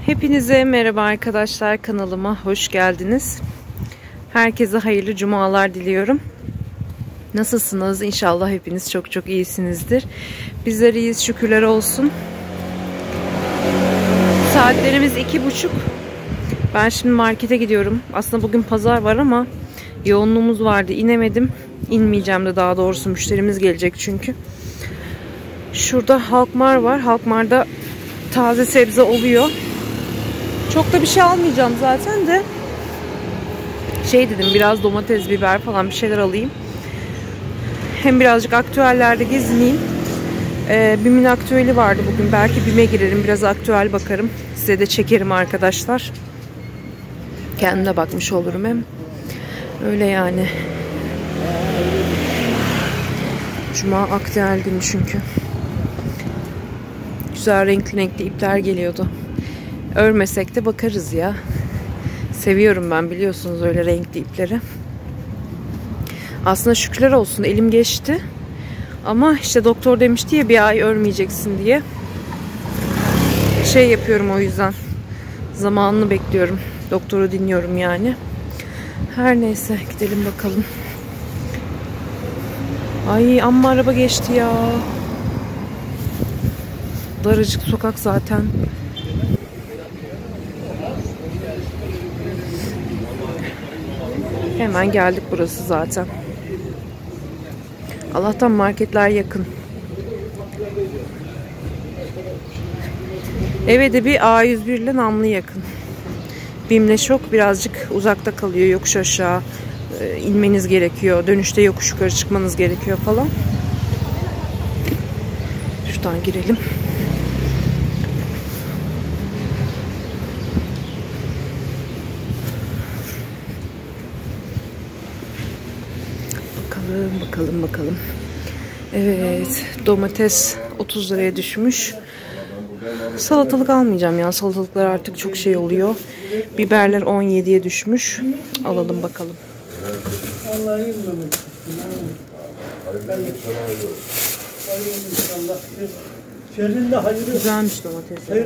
Hepinize merhaba arkadaşlar, kanalıma hoş geldiniz. Herkese hayırlı cumalar diliyorum. Nasılsınız? İnşallah hepiniz çok iyisinizdir. Bizler iyiyiz, şükürler olsun. Saatlerimiz 2:30. Ben şimdi markete gidiyorum. Aslında bugün pazar var ama yoğunluğumuz vardı, inemedim. İnmeyeceğim de, daha doğrusu müşterimiz gelecek çünkü. Şurada Halkmar var. Halkmar'da taze sebze oluyor. Çok da bir şey almayacağım zaten de. Dedim, biraz domates, biber falan bir şeyler alayım. Hem birazcık aktüellerde gezineyim. BİM'in aktüeli vardı bugün. Belki BİM'e girerim, biraz aktüel bakarım. Size de çekerim arkadaşlar. Kendime bakmış olurum hem. Öyle yani. Cuma aktüel günü çünkü. Güzel renkli ipler geliyordu. Örmesek de bakarız ya. Seviyorum ben, biliyorsunuz, öyle renkli ipleri. Aslında şükürler olsun, elim geçti. Ama işte doktor demişti ya, bir ay örmeyeceksin diye. Yapıyorum o yüzden. Zamanını bekliyorum. Doktoru dinliyorum yani. Her neyse, gidelim bakalım. Ay amma araba geçti ya. Daracık sokak zaten. Hemen geldik, burası zaten. Allah'tan marketler yakın. Eve de bir A101 ile Namlı yakın. BİM'le çok birazcık uzakta kalıyor. Yokuş aşağı inmeniz gerekiyor. Dönüşte yokuş yukarı çıkmanız gerekiyor falan. Şuradan girelim. Bakalım. Evet, domates 30 liraya düşmüş. Salatalık almayacağım ya. Salatalıklar artık çok oluyor. Biberler 17'ye düşmüş. Alalım bakalım. Güzelmiş domates. Sen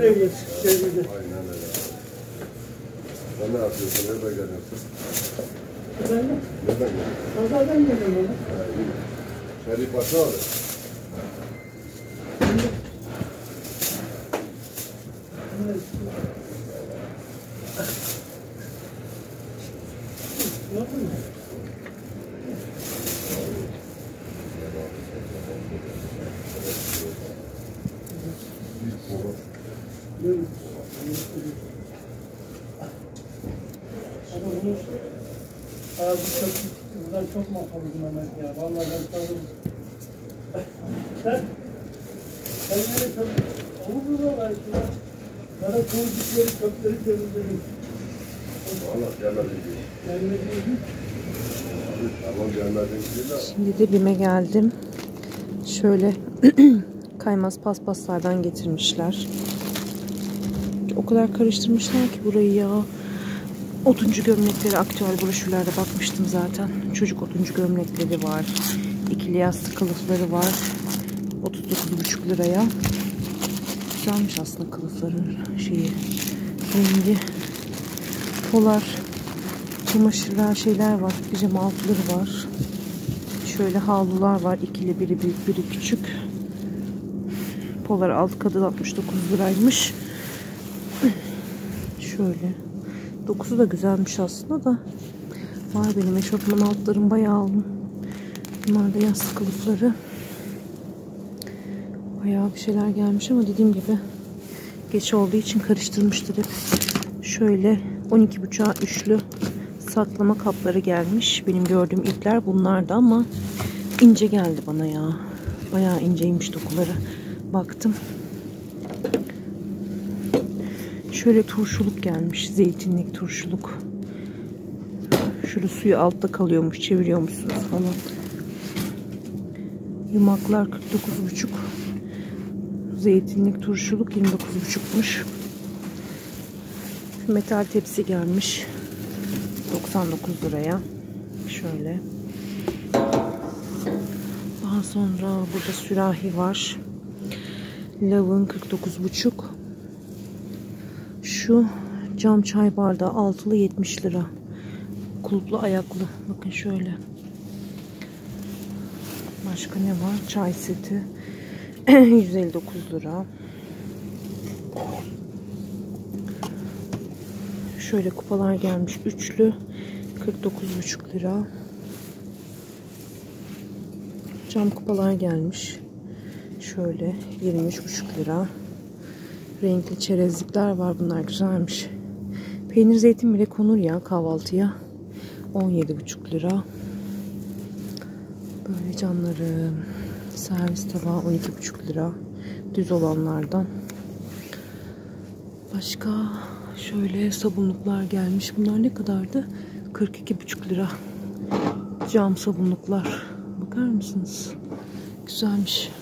ne yapıyorsun? Nereden geliyorsun? Efendim? Nereden geliyorsun? Pazardan geliyorum. Şerif Paşa abi. Buradan çok mahvolum Mehmet ya. Vallahi ben tanırım. Sen nereye çok olur mu var işte? Bana kovdukları köpleri temizledim. Vallahi gelmedin. Şimdi de BİM'e geldim. Şöyle kaymaz paspaslardan getirmişler. O kadar karıştırmışlar ki burayı ya. Oduncu gömlekleri, aktüel broşürlerde bakmıştım zaten. Çocuk oduncu gömlekleri var. İkili yastık kılıfları var. 39,5 liraya. Güzelmiş aslında kılıfların rengi. Polar çamaşırlar, şeyler var. Pijama altları var. Şöyle havlular var. İkili, biri büyük, biri küçük. Polar alt kadın 69 liraymış. Şöyle. Dokusu da güzelmiş aslında da. Var benim eşofman altlarım, bayağı aldım. Bunlar da yastık kılıfları. Bayağı bir şeyler gelmiş ama dediğim gibi geç olduğu için karıştırmıştır hep. Şöyle 12,5'a üçlü saklama kapları gelmiş. Benim gördüğüm ipler bunlardı ama ince geldi bana ya. Bayağı inceymiş dokuları. Baktım. Şöyle turşuluk gelmiş. Zeytinlik turşuluk. Şöyle suyu altta kalıyormuş. Çeviriyormuşsunuz falan. Yumaklar 49,5. Zeytinlik turşuluk 29,5'muş. Metal tepsi gelmiş. 99 liraya. Şöyle. Daha sonra burada sürahi var. Lavın 49,5. Şu cam çay bardağı altılı 70 lira. Kulplu ayaklı. Bakın şöyle. Başka ne var? Çay seti. 159 lira. Şöyle kupalar gelmiş. Üçlü. 49,5 lira. Cam kupalar gelmiş. Şöyle 23,5 lira. Renkli çerezlikler var. Bunlar güzelmiş. Peynir zeytin bile konur ya kahvaltıya. 17,5 lira. Böyle canlarım. Servis tabağı 12,5 lira. Düz olanlardan. Başka şöyle sabunluklar gelmiş. Bunlar ne kadardı? 42,5 lira. Cam sabunluklar. Bakar mısınız? Güzelmiş.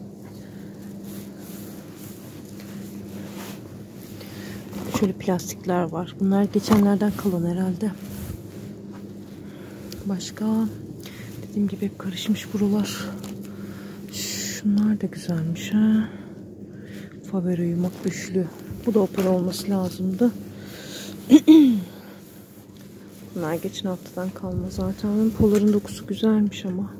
Şöyle plastikler var. Bunlar geçenlerden kalan herhalde. Başka dediğim gibi hep karışmış buralar. Şunlar da güzelmiş ha. Favero yumak üçlü. Bu da opera olması lazımdı. Bunlar geçen haftadan kalma zaten. Poların dokusu güzelmiş ama.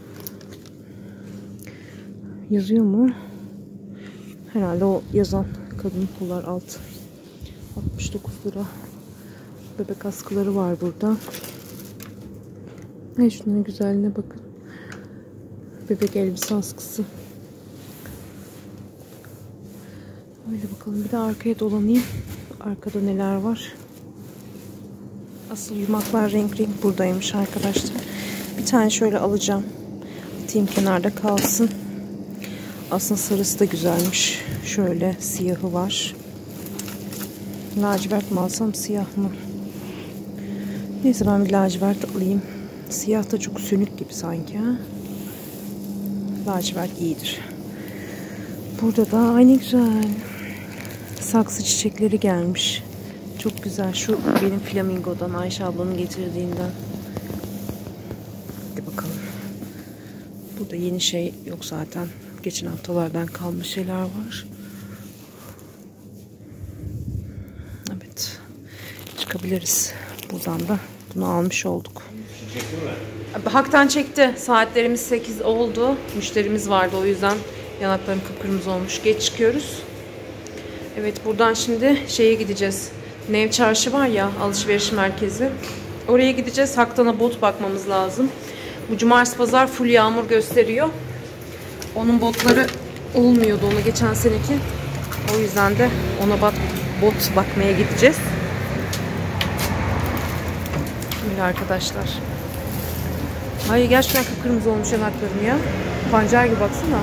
Yazıyor mu? Herhalde o yazan kadın polar altı. 69 lira. Bebek askıları var burada. Hey, şunların güzelliğine bakın. Bebek elbise askısı. Öyle bakalım. Bir de arkaya dolanayım. Arkada neler var? Asıl yumaklar renk renk buradaymış arkadaşlar. Bir tane şöyle alacağım. Atayım kenarda kalsın. Aslında sarısı da güzelmiş. Şöyle siyahı var. Lacivert mi alsam, siyah mı? Neyse ben bir lacivert alayım. Siyah da çok sönük gibi sanki ha. Lacivert iyidir. Burada da aynı güzel. Saksı çiçekleri gelmiş. Çok güzel. Şu benim flamingodan, Ayşe ablanın getirdiğinden. Hadi bakalım. Burada yeni şey yok zaten. Geçen haftalardan kalmış şeyler var. Evet. Çıkabiliriz. Buradan da bunu almış olduk. Hak'tan çekti. Saatlerimiz 8 oldu. Müşterimiz vardı, o yüzden yanaklarım kıpkırmızı olmuş. Geç çıkıyoruz. Evet, buradan şimdi şeye gideceğiz. Nev Çarşı var ya, alışveriş merkezi. Oraya gideceğiz. Hak'tan'a bot bakmamız lazım. Bu cumartesi pazar full yağmur gösteriyor. Onun botları olmuyordu, onu geçen seneki. O yüzden de ona bot bakmaya gideceğiz. Böyle arkadaşlar. Ay gerçekten kıpkırmızı olmuş yanaklarım ya. Pancar gibi baksana.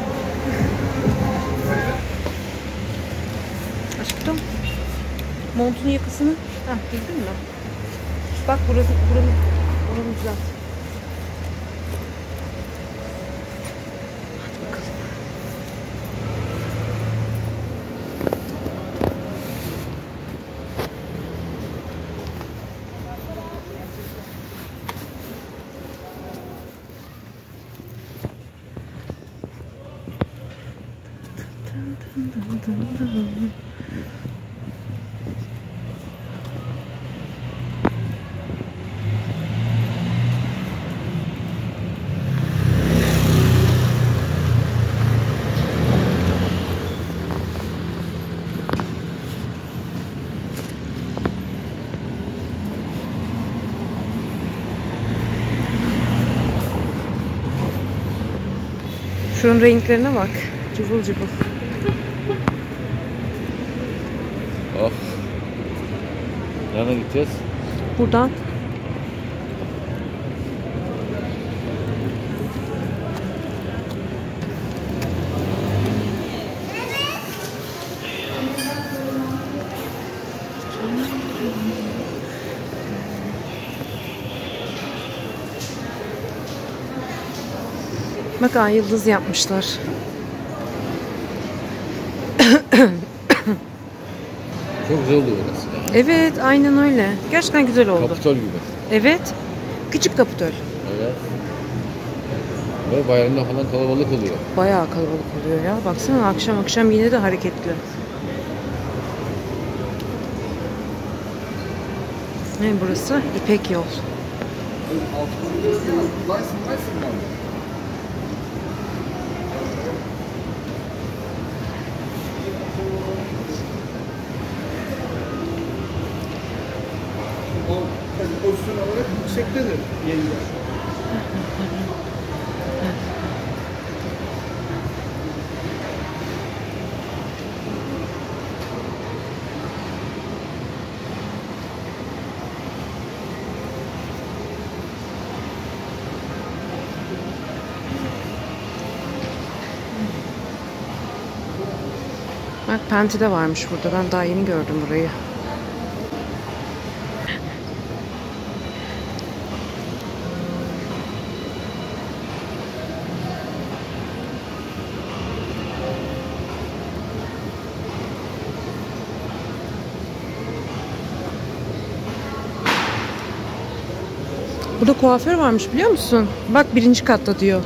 Aşkım. Montun yakasını. Heh, giydin mi? Bak buranın güzel. Hadi bakalım. Şunun renklerine bak. Cıvıl cıvıl. Oh. Nereden gideceğiz? Buradan. Bak ay yıldız yapmışlar. Çok güzel oluyor orası. Evet, aynen öyle. Gerçekten güzel oldu. Kapitol gibi. Evet. Küçük Kapitol. Evet. Ve bayramda falan kalabalık oluyor. Bayağı kalabalık oluyor ya. Baksana akşam yine de hareketli. Ne burası? İpek Yol. Pozisyon olarak yüksektedir yeniler. Bak Penti de varmış burada. Ben daha yeni gördüm burayı. Burada kuaför varmış biliyor musun? Bak 1. katta diyor.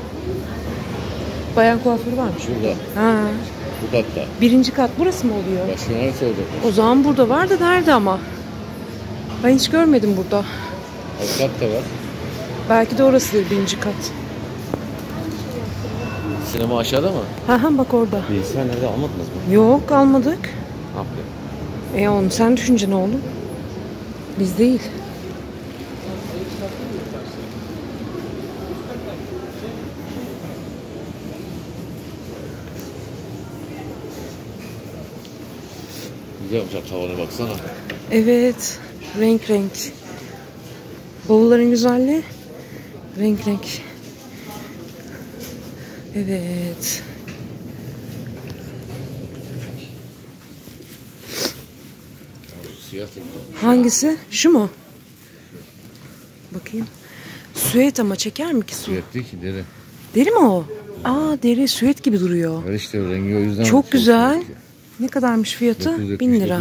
Bayan kuaförü varmış. Burada. Ha. Bu katta. 1. kat burası mı oluyor? Başka neresi olacak? O zaman burada var da nerede ama? Ben hiç görmedim burada. Alt kat da var. Belki de orasıdır 1. kat. Sinema aşağıda mı? Ha bak orada. Bilgisayar nerede, almadınız mı? Yok almadık. Ne yapıyor? Oğlum sen düşünce ne oğlum? Biz değil. Güzel yapacak tavanı, baksana. Evet. Renk renk. Bavulların güzelliği. Renk renk. Evet. Siyah da güzel. Hangisi? Şu mu? Bakayım. Süet ama çeker mi ki su? Siyah değil ki, deri. Deri mi o? Aa deri süet gibi duruyor. Var işte rengi, o yüzden. Çok güzel. Ne kadarmış fiyatı? 1000 lira.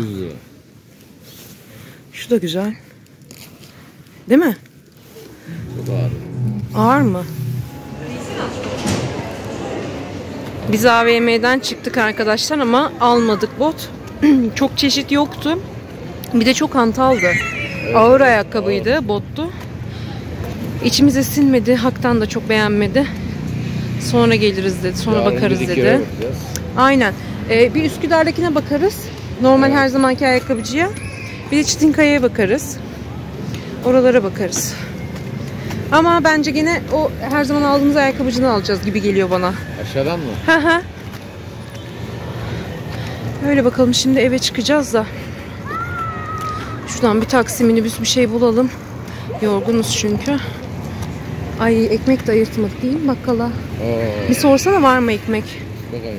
Şu da güzel. Değil mi? Çok ağır. Ağır mı? Biz AVM'den çıktık arkadaşlar ama almadık bot. Çok çeşit yoktu. Bir de çok hantaldı. Evet, ağır ayakkabıydı, ağır. Bottu. İçimize sinmedi. Hak'tan da çok beğenmedi. Sonra geliriz dedi. Sonra yarın bakarız dedi. Aynen. Bir Üsküdar'dakine bakarız. Normal evet. Her zamanki ayakkabıcıya. Bir de Çitinkaya'ya bakarız. Oralara bakarız. Ama bence gene o her zaman aldığımız ayakkabıcını alacağız gibi geliyor bana. Aşağıdan mı? Hı. Öyle bakalım, şimdi eve çıkacağız da. Şuradan bir taksi, minibüs bir şey bulalım. Yorgunuz çünkü. Ay ekmek de ayırtmadık değil mi bakkala? Bir sorsana var mı ekmek? Bakayım.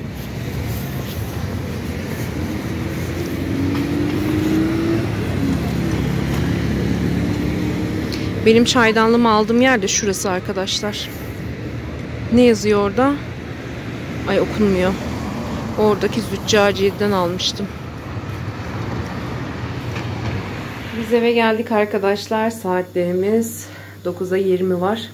Benim çaydanlığımı aldığım yer de şurası arkadaşlar. Ne yazıyor orada? Ay okunmuyor. Oradaki züccaciye'den almıştım. Biz eve geldik arkadaşlar. Saatlerimiz 9'a 20 var.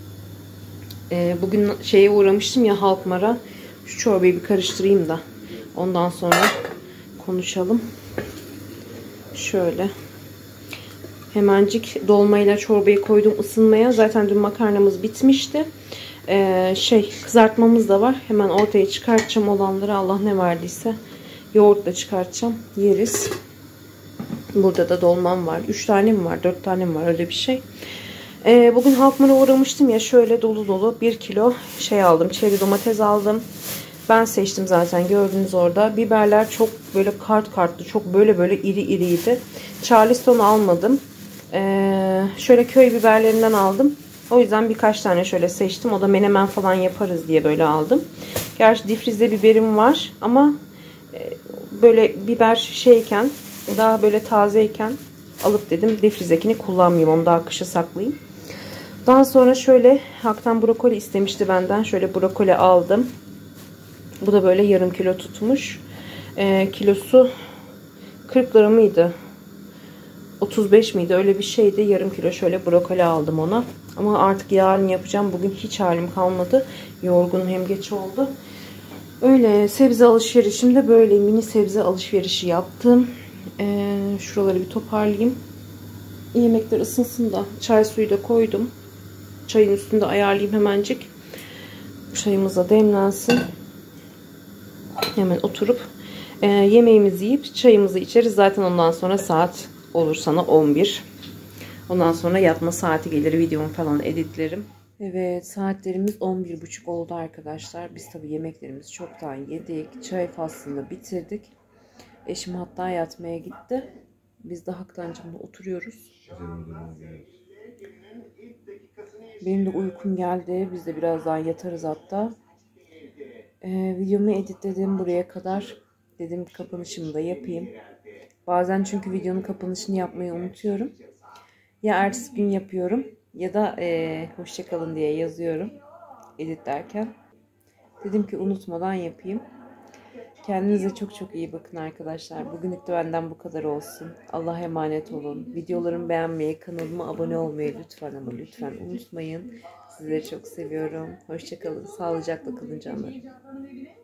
Bugün şeye uğramıştım ya, Halkmar'a. Şu çorbayı bir karıştırayım da ondan sonra konuşalım. Şöyle. Hemencik dolmayla çorbayı koydum ısınmaya. Zaten dün makarnamız bitmişti. Kızartmamız da var. Hemen ortaya çıkartacağım olanları. Allah ne verdiyse. Yoğurt da çıkartacağım. Yeriz. Burada da dolmam var. 3 tane mi var? 4 tane mi var? Öyle bir şey. Bugün Halkmar'a uğramıştım ya. Şöyle dolu dolu 1 kilo aldım. Çeri domates aldım. Ben seçtim zaten. Gördünüz orada. Biberler çok böyle kartlı. Çok böyle iri iriydi. Charleston almadım. Şöyle köy biberlerinden aldım. O yüzden birkaç tane şöyle seçtim. O da menemen falan yaparız diye böyle aldım. Gerçi difrizde biberim var. Ama böyle biber şeyken, daha böyle tazeyken alıp dedim difrizdekini kullanmayayım. Onu daha kışa saklayayım. Daha sonra şöyle Hak'tan brokoli istemişti benden. Şöyle brokoli aldım. Bu da böyle yarım kilo tutmuş. Kilosu 40 lira mıydı? 35 miydi? Öyle bir şeydi. Yarım kilo şöyle brokoli aldım ona. Ama artık yarın yapacağım. Bugün hiç halim kalmadı. Yorgunum, hem geç oldu. Öyle sebze alışverişimde böyle mini sebze alışverişi yaptım. Şuraları bir toparlayayım. yemekler ısınsın da çay suyu da koydum. Çayın üstünde ayarlayayım hemencik. Çayımız da demlensin. Hemen oturup yemeğimizi yiyip çayımızı içeriz. Zaten ondan sonra saat olur sana 11. Ondan sonra yatma saati gelir. Videomu falan editlerim. Evet, saatlerimiz 11.30 oldu arkadaşlar. Biz tabii yemeklerimizi çoktan yedik. Çay faslını bitirdik. Eşim hatta yatmaya gitti. Biz de Haktancığımla oturuyoruz. Benim de uykum geldi. Biz de birazdan yatarız hatta. Videomu editledim buraya kadar. Dedim kapanışımı da yapayım. Bazen çünkü videonun kapanışını yapmayı unutuyorum. Ya ertesi gün yapıyorum ya da hoşçakalın diye yazıyorum editlerken. Dedim ki unutmadan yapayım. Kendinize çok çok iyi bakın arkadaşlar. Bugünlük de benden bu kadar olsun. Allah'a emanet olun. Videolarımı beğenmeyi, kanalıma abone olmayı lütfen ama lütfen unutmayın. Sizleri çok seviyorum. Hoşçakalın. Sağlıcakla kalın canlarım.